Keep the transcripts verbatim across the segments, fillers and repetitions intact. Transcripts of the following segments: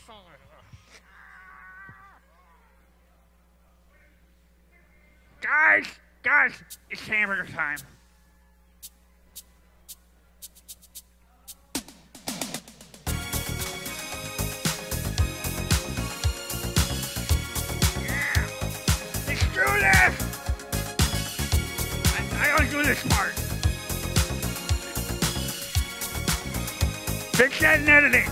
Guys, guys, it's hamburger time. Yeah, let's do this. I, I don't do this part. Fix that in editing.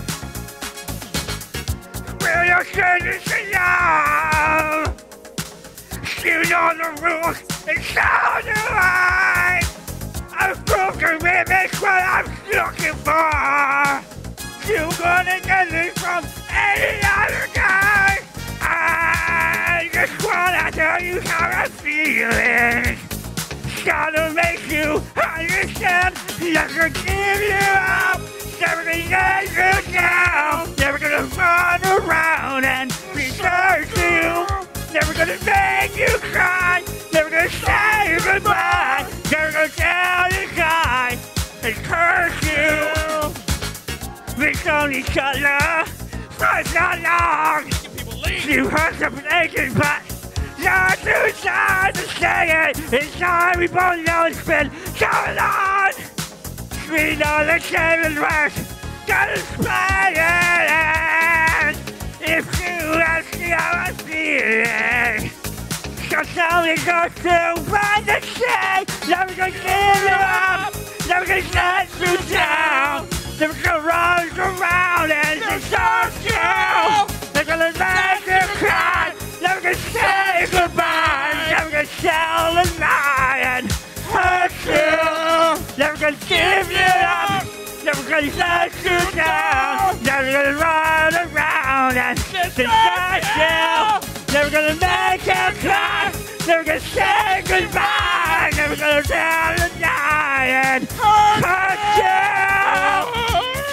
Will you say this enough? You know the rules, and so do I. A broken mimic what I'm looking for. You gonna get it from any other guy. I just wanna tell you how I'm feeling. Gotta make you understand. Never gonna give you up. Never gonna let you down. Never gonna run around and desert you. Never gonna make you cry. Never gonna say goodbye. Never gonna tell you guy and curse you. We've known each other for so long. You hurt some aching, but you're too shy to say it. Inside we both know it's been so long. We know the shame and worse. Gotta explain it. If you ask me how I'm feeling, so tell me go to find the shade. Never gonna give you up. Never gonna let you down. Never gonna run around and desert you. Never gonna make you cry. Never gonna say goodbye. Never gonna tell a lie and hurt you. Never gonna give you up. Never gonna let you down. Never gonna run around and desert you. Never gonna make you cry. Never gonna say goodbye. Never gonna tell a lie and hurt you.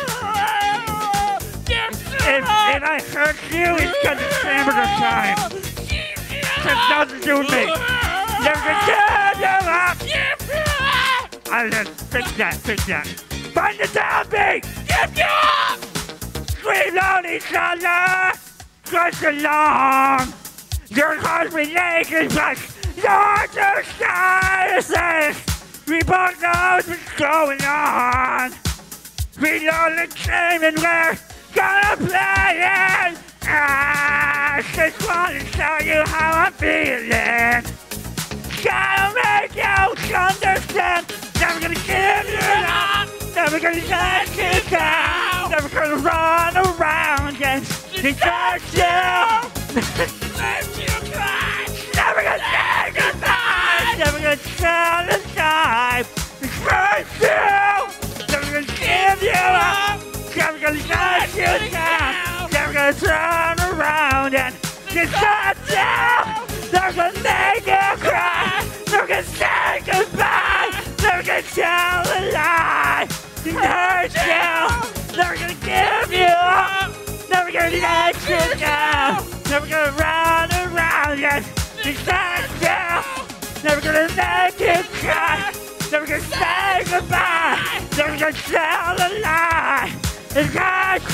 If, if I hurt you, it's because it's hamburger time. It has nothing to do with me. Never gonna give you up. I just fix that, fix that. Find the downbeat! Give you up! Scream on each other! Crush along! Your heart's been aching, but you're too shy to say. We both know what's going on. We know the game and we're gonna play it! I just wanna show you how I'm feeling. Gotta make you understand. Never gonna give you up. Never gonna let you down. Never gonna run around and desert you. Let you cry. Never gonna say goodbye. Never gonna tell a lie. Hurt you. Never gonna give you up. Never gonna let you down. Never gonna turn around and desert you. Never gonna make you cry. Never gonna say goodbye. Never gonna tell a lie. Hurt you. Never gonna give you up. Never gonna let you down. Never gonna run around and desert you. Never gonna make you cry. Never gonna say goodbye. Never gonna tell a lie. And hurt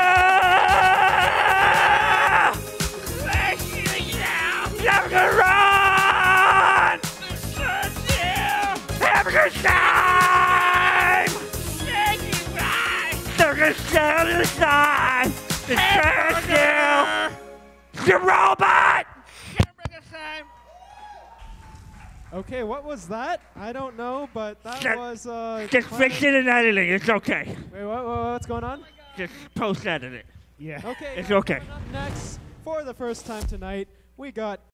you. Let you down. Never gonna run. Desert you. Never gonna time. Say goodbye. Never gonna tell a lie. And hurt you. You robot. Okay, what was that? I don't know, but that Just- was uh. Just fix it in editing. It's okay. Wait, what, what, what's going on? Just post edit it. Yeah. Okay. It's uh, okay. coming up next, for the first time tonight, we got